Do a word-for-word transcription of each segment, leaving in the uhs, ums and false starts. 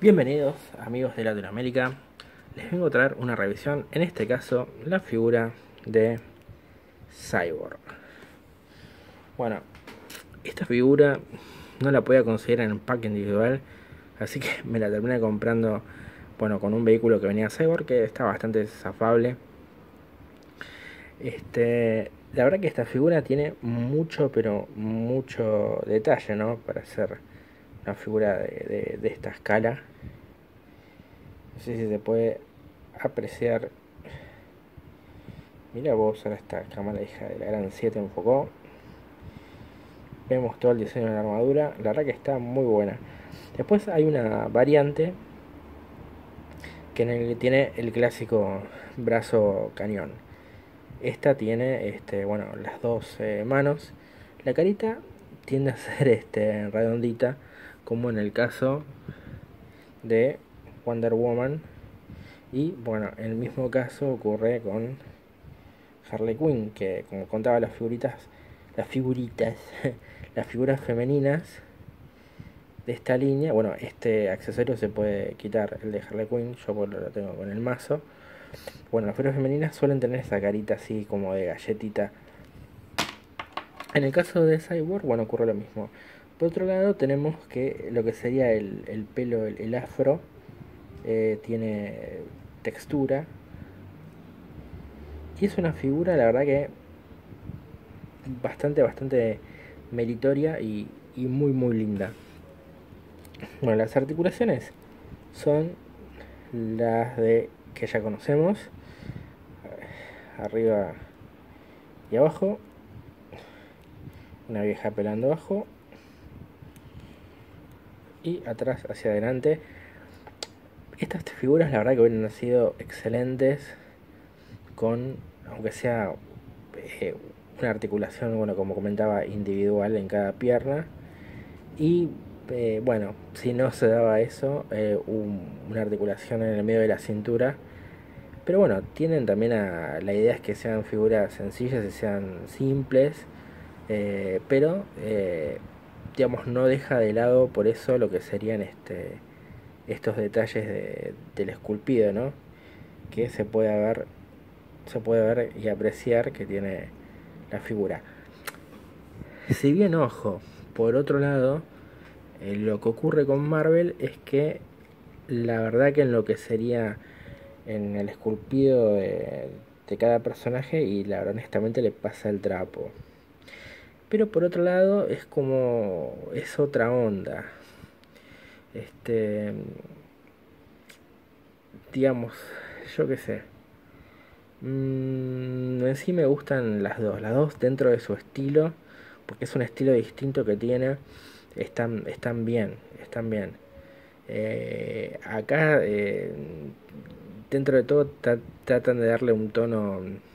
Bienvenidos amigos de Latinoamérica, les vengo a traer una revisión, en este caso la figura de Cyborg. Bueno, esta figura no la podía conseguir en pack individual, así que me la terminé comprando, bueno, con un vehículo que venía Cyborg, que está bastante zafable. Este, la verdad que esta figura tiene mucho, pero mucho detalle, ¿no? Para ser una figura de, de, de esta escala. No sé si se puede apreciar. Mira vos, ahora esta cámara hija de la gran siete enfocó. Vemos todo el diseño de la armadura. La verdad que está muy buena. Después hay una variante que en el, tiene el clásico brazo cañón. Esta tiene este, bueno, las dos eh, manos. La carita tiende a ser este, redondita, como en el caso de Wonder Woman. Y bueno, el mismo caso ocurre con Harley Quinn, que como contaba las figuritas, las figuritas, las figuras femeninas de esta línea, bueno, este accesorio se puede quitar, el de Harley Quinn, yo por lo tengo con el mazo. Bueno, las figuras femeninas suelen tener esa carita así como de galletita. En el caso de Cyborg, bueno, ocurre lo mismo. Por otro lado tenemos que lo que sería el, el pelo, el, el afro, eh, tiene textura. Y es una figura, la verdad que bastante, bastante meritoria y, y muy, muy linda. Bueno, las articulaciones son las de que ya conocemos, arriba y abajo, una vieja pelando abajo y atrás hacia adelante. Estas figuras la verdad que hubieran sido excelentes con, aunque sea eh, una articulación, bueno, como comentaba, individual en cada pierna. Y eh, bueno, si no se daba eso, eh, un, una articulación en el medio de la cintura. Pero bueno, tienen también a, la idea es que sean figuras sencillas y sean simples, eh, pero eh, digamos no deja de lado por eso lo que serían este, estos detalles de, del esculpido, ¿no? Que se puede ver, se puede ver y apreciar que tiene la figura. Si bien, ojo, por otro lado, eh, lo que ocurre con Marvel es que la verdad que en lo que sería en el esculpido de, de cada personaje, y la verdad honestamente le pasa el trapo. Pero por otro lado es como, es otra onda. Este, digamos, yo qué sé. Mm, en sí me gustan las dos, las dos dentro de su estilo, porque es un estilo distinto que tiene. Están, están bien, están bien. Eh, acá, eh, dentro de todo, tra tratan de darle un tono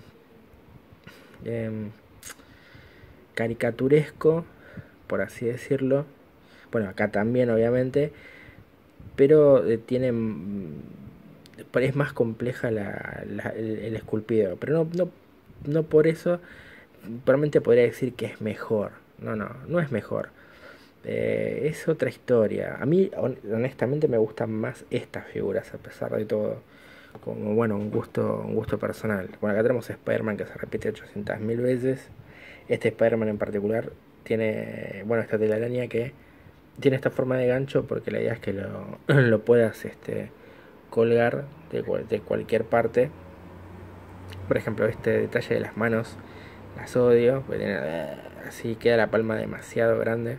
eh, caricaturesco, por así decirlo. Bueno, acá también, obviamente, pero eh, tienen, es más compleja la, la, el, el esculpido, pero no, no, no por eso probablemente podría decir que es mejor. No, no, no es mejor. Eh, es otra historia. A mí, honestamente, me gustan más estas figuras, a pesar de todo. Como, bueno, un gusto, un gusto personal. Bueno, acá tenemos a Spider-Man que se repite ochocientas mil veces. Este Spider-Man en particular tiene, bueno, esta telaraña que tiene esta forma de gancho porque la idea es que lo, lo puedas este, colgar de, cual, de cualquier parte. Por ejemplo, este detalle de las manos las odio, porque tiene, así queda la palma demasiado grande.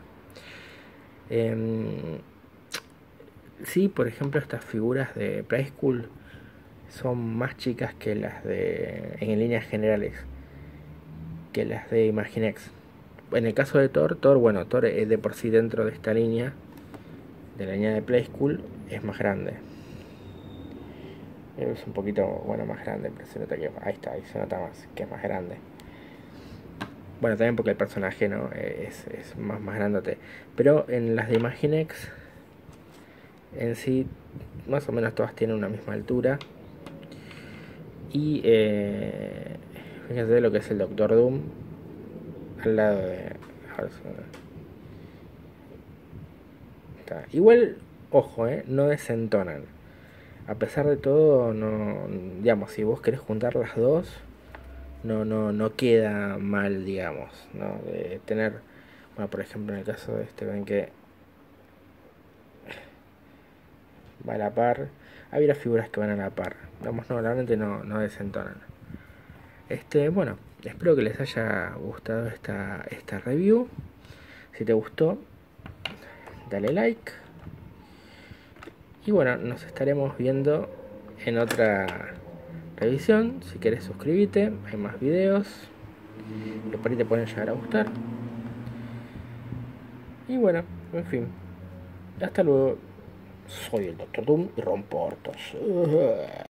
Eh, sí, por ejemplo, estas figuras de Play School son más chicas que las de, en líneas generales, que las de Imaginext. En el caso de Thor, Thor, bueno, Thor es de por sí dentro de esta línea, de la línea de Play School, es más grande. Es un poquito, bueno, más grande, pero se nota que, ahí está, ahí se nota más, que es más grande. Bueno, también porque el personaje, ¿no? Es, es más, más grandote. Pero en las de Imaginext, en sí, más o menos todas tienen una misma altura. Y eh, fíjense lo que es el Doctor Doom al lado de... Igual ojo, eh, no desentonan. A pesar de todo, no, digamos, si vos querés juntar las dos, no, no, no queda mal, digamos, ¿no? De tener, bueno, por ejemplo, en el caso de este, ven que va a la par. Hay varias figuras que van a la par. Digamos, no, normalmente no, no desentonan. Este, bueno, espero que les haya gustado esta, esta review. Si te gustó, dale like. Y bueno, nos estaremos viendo en otra revisión. Si querés suscribite, hay más videos que por ahí te pueden llegar a gustar. Y bueno, en fin. Hasta luego. Soy el Doctor Doom y rompo hortos.